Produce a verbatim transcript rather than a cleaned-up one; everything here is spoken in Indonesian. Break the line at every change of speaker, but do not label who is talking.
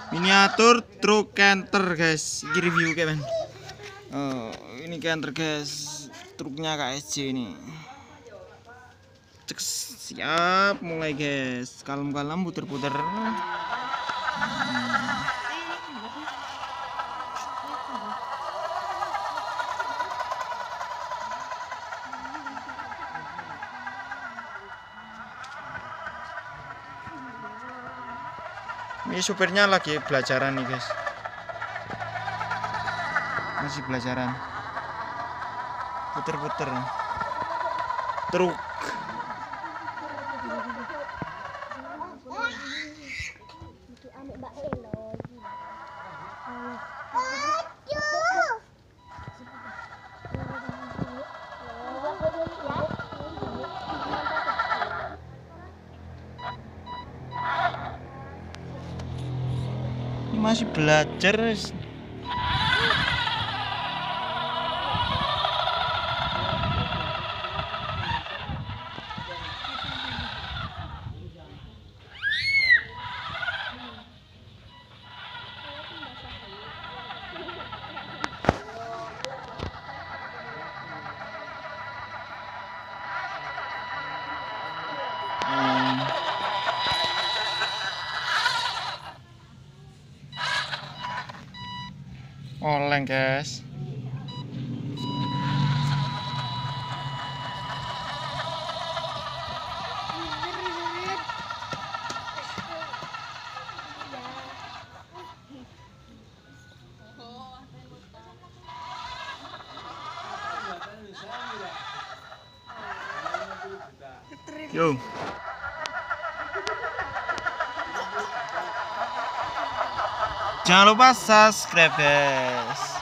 Miniatur truk canter guys, ini review kayak man. Oh, ini canter guys, truknya K S J ini. Cek, siap, mulai guys, kalem-kalem puter-puter. Hmm. Ini supirnya lagi belajaran nih guys, masih belajaran, puter-puter truk. Ini masih belajar. Oleng guys. Yo. Jangan lupa subscribe guys.